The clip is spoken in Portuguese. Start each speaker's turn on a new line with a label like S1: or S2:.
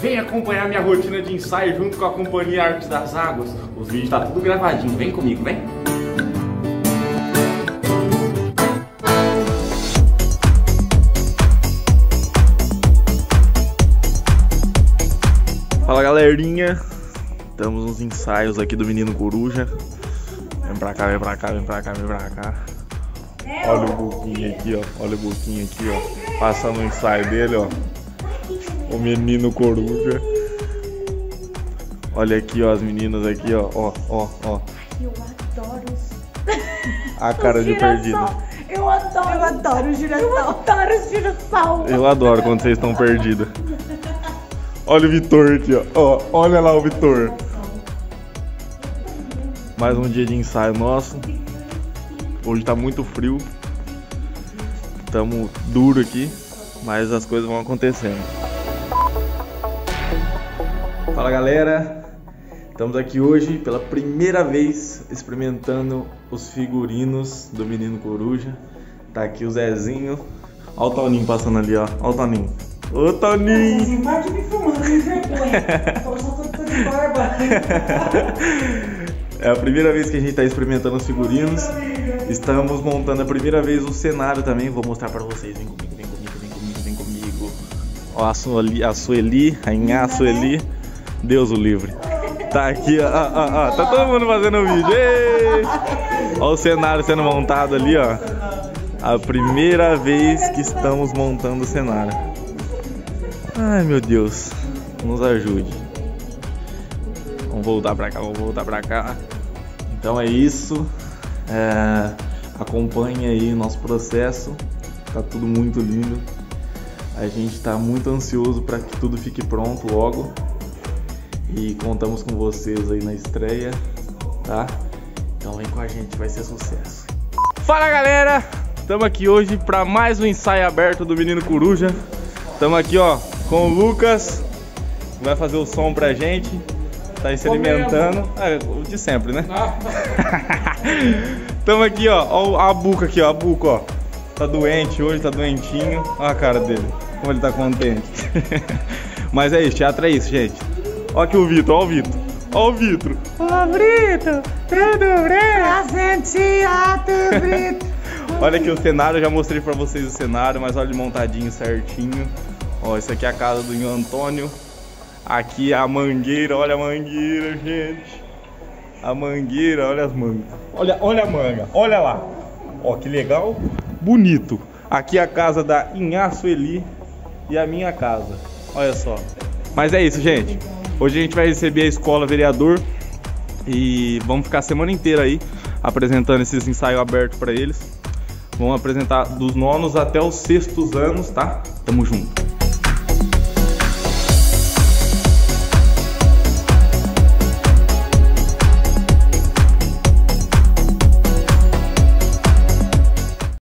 S1: vem acompanhar minha rotina de ensaio junto com a Companhia Arte das Águas. Os vídeos tá tudo gravadinho, vem comigo, vem. Fala galerinha, estamos nos ensaios aqui do Menino Coruja. Vem pra cá, vem pra cá, vem pra cá, vem pra cá. Olha o Buquinho aqui, ó. Olha o Buquinho aqui, ó. Passando o ensaio dele, ó. O Menino Coruja. Olha aqui, ó, as meninas aqui, ó. Ó, ó, ó.
S2: Eu adoro
S1: a cara de perdida.
S2: Eu adoro girassol. Eu adoro girassol.
S1: Eu adoro quando vocês estão perdidas. Olha o Vitor aqui, ó. Ó. Olha lá o Vitor. Mais um dia de ensaio nosso. Hoje tá muito frio. Tamo duro aqui, mas as coisas vão acontecendo. Fala galera, estamos aqui hoje pela primeira vez experimentando os figurinos do Menino Coruja. Tá aqui o Zezinho. Olha o Toninho passando ali, ó. Olha o Toninho. Ô Toninho!
S2: Parte me filmando, me vergonha. Só tô de barba.
S1: É a primeira vez que a gente tá experimentando os figurinos. Estamos montando a primeira vez o cenário também. Vou mostrar pra vocês. Vem comigo, vem comigo, vem comigo, vem comigo. Ó, a Sueli, a Inha Sueli. Deus o livre. Tá aqui, ó, ó, ó. Tá todo mundo fazendo vídeo. Ei! Ó o cenário sendo montado ali, ó. A primeira vez que estamos montando o cenário. Ai, meu Deus. Nos ajude. Vamos voltar pra cá, vamos voltar pra cá. Então é isso. Acompanhe aí nosso processo. Tá tudo muito lindo. A gente tá muito ansioso para que tudo fique pronto logo. E contamos com vocês aí na estreia, tá? Então vem com a gente, vai ser sucesso. Fala galera! Estamos aqui hoje para mais um ensaio aberto do Menino Coruja. Estamos aqui, ó, com o Lucas, que vai fazer o som pra gente. Tá aí se alimentando. O de sempre, né? Estamos aqui, ó a Buca aqui, ó. A Buca, ó. Tá doente hoje, tá doentinho. Olha a cara dele, como ele tá contente. Mas é isso, teatro é isso, gente. Olha aqui o Vitor, olha o Vitor. Olha o Vitor. Olá, Brito. Tudo bem?
S2: Teatro, Brito.
S1: Olha aqui o cenário, eu já mostrei pra vocês o cenário, mas olha ele montadinho certinho. Ó, isso aqui é a casa do Inho Antônio. Aqui a mangueira, olha a mangueira, gente. A mangueira, olha as mangas. Olha a manga, olha lá. Ó, que legal, bonito. Aqui é a casa da Inha Sueli e a minha casa. Olha só. Mas é isso, gente. Hoje a gente vai receber a Escola Vereador e vamos ficar a semana inteira aí apresentando esses ensaios abertos para eles. Vamos apresentar dos nonos até os 6º anos, tá? Tamo junto.